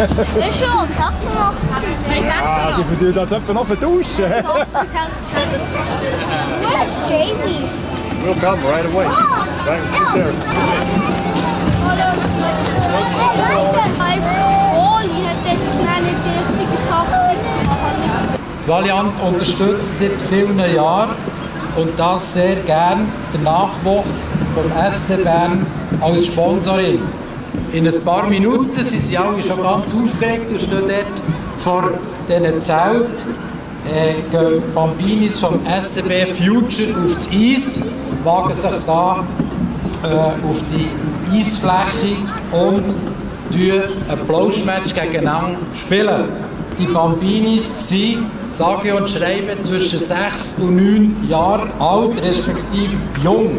ist schon, das noch. Ah, die verdient das etwa noch verduschen. Where's Jamie? We'll come right away. Right there. Valiant unterstützt seit vielen Jahren und das sehr gern den Nachwuchs vom SC Bern als Sponsorin. In ein paar Minuten sind sie alle schon ganz aufgeregt und stehen dort vor diesen Zelt. Gehen Bambinis vom SCB Future auf das Eis, wagen sich da auf die Eisfläche und spielen ein Plauschmatch gegeneinander spielen. Die Bambinis sind, sage und schreibe, zwischen 6 und 9 Jahren alt, respektive jung.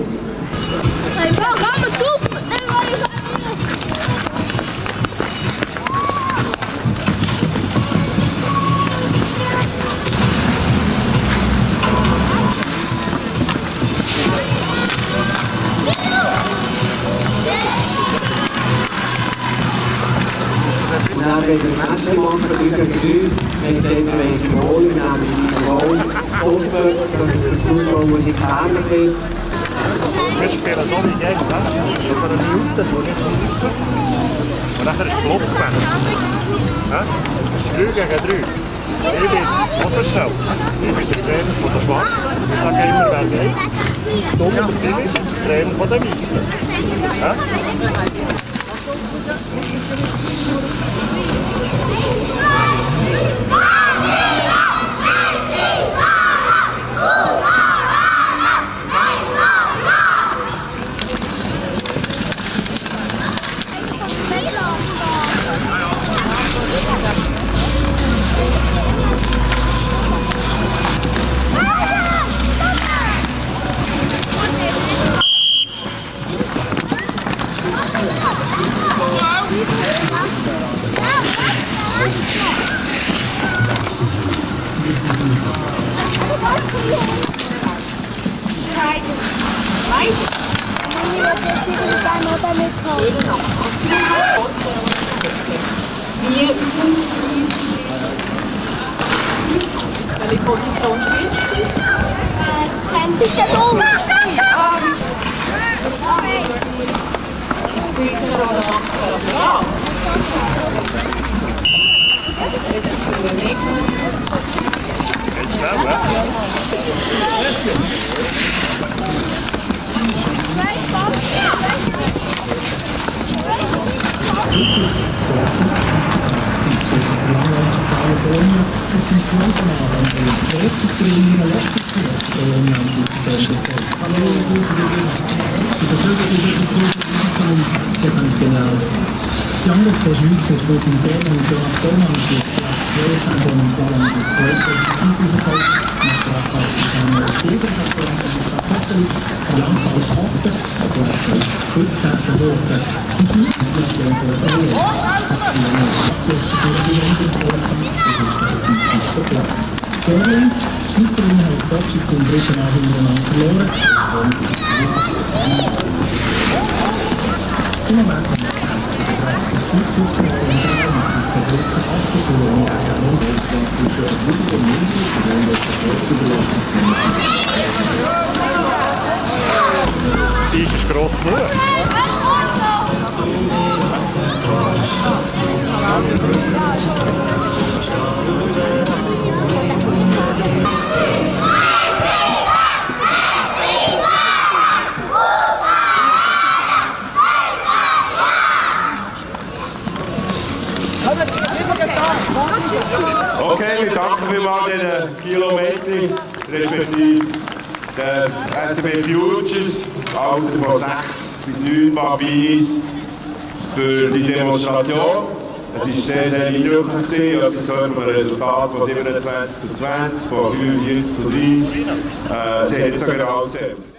Dann werden wir Match machen, über 3. Wir sehen, welche Goal, wir nehmen die Goal, Software, dass es für die Zuschauer nicht fertig wird. Wir spielen so wie jetzt, ne? Vor einer Minute, wo nicht rufen. Und nachher ist Blockfans. Es ist 3 gegen 3. Ich bin Hosenstell. Ich bin der Trainer von der Schwarzen. Ich sage immer, wer geht. Dumm und Philipp, Trainer von der Weißen. Welche Position spielst du? Ist das uns? Die anderen zwei Schweizer, Robin Bell und Jonas Bellmann, sind Weltchampion im Slalom mit 2 rausgekommen. Nach Raphael Samuel Seger hat Franz Apostolic, Bianca ist 8. Der Schweiz 15. geworden. Im Schlussbiathlon von der Frauen hat sich die Runde getroffen und ist auf dem 7. Platz. Sperling, die Schweizerin hat Sochi zum 3. Mal hintereinander verloren. Im Moment sind das Flugtuchbüro in Bern mit Verbrücken abgeführt. Das ist zwischen Rügen und München zu werden, dass die Volksüberlastung Die ist gross genug. Okay, wir danken vielmals den Kilometern, respektive der SCB Futures, Alter von 6 bis 9 Bambinis, für die Demonstration. Es war sehr, sehr eindrücklich. Etwas gehört vom Resultat von 27:20, von 45:30. Sie haben jetzt sogar alle gezählt.